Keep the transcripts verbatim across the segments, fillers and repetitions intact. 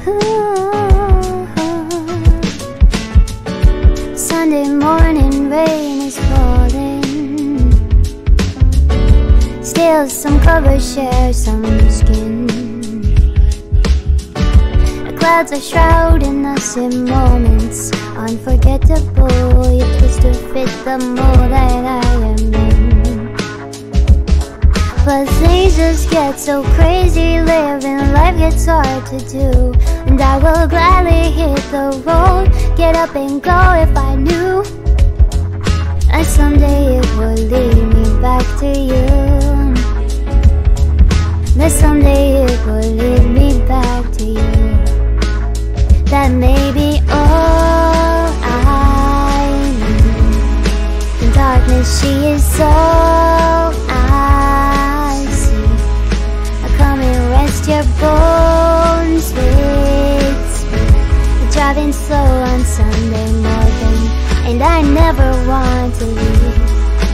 Sunday morning rain is falling. Still some covers share some skin. The clouds are shrouding us in moments unforgettable. You twist to fit the mold that I am in. But things just get so crazy, living life gets hard to do. And I will gladly hit the road, get up and go if I knew that someday it would lead me back to you. That someday it would lead me back to you. That may be all I need. In darkness she is all I see. I come and rest your bones with me. You're driving slow on Sunday morning, and I never want to leave.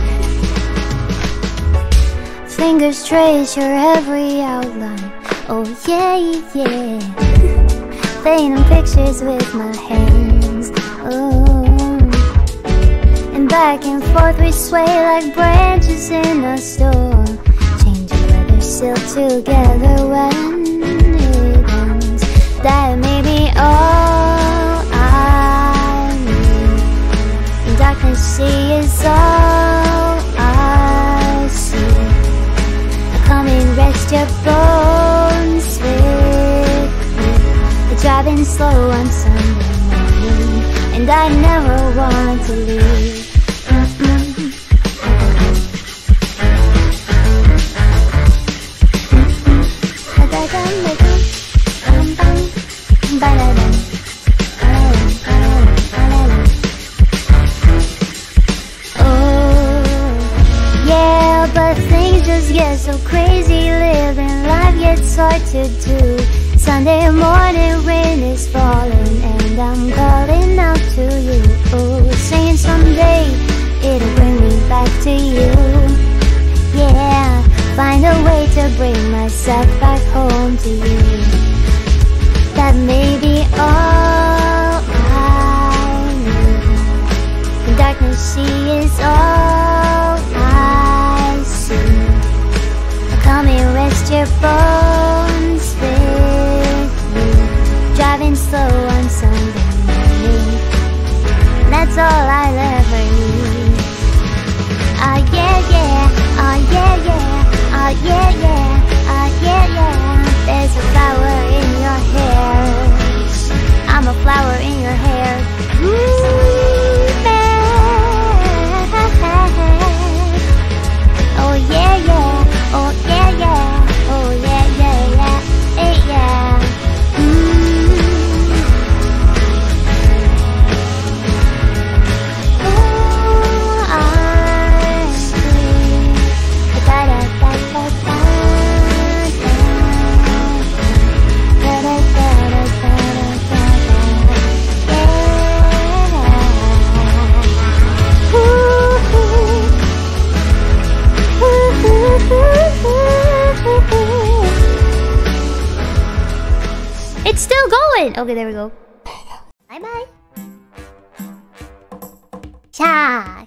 Fingers trace your every outline. Oh yeah, yeah. Painting pictures with my hands. Oh. And back and forth we sway like branches in a storm, changing weather still together when it ends. That may be all I need. In darkness she is all I see. I come and rest your bones with me. You're driving slow on Sunday morning, and I never want to leave. Get so crazy, living life gets hard to do. Sunday morning rain is falling, and I'm calling out to you. Oh, saying someday it'll bring me back to you. Yeah, find a way to bring myself back home to you. That may be all I need. In darkness she is all I see. Come and rest your bones with me. Driving slow on Sunday morning, that's all I'll ever need. Oh yeah, yeah, oh yeah, yeah, oh yeah, yeah, oh yeah, yeah. There's a flower in your hair. I'm a flower in your hair. Ooh, man. Oh yeah, yeah. Oh yeah, yeah, oh yeah, yeah, yeah, hey, yeah. Mm. Oh, I see. Da da da da da da da da da da yeah. Ooh, ooh, ooh, ooh. It's still going! Okay, there we go. Bye bye. Cha!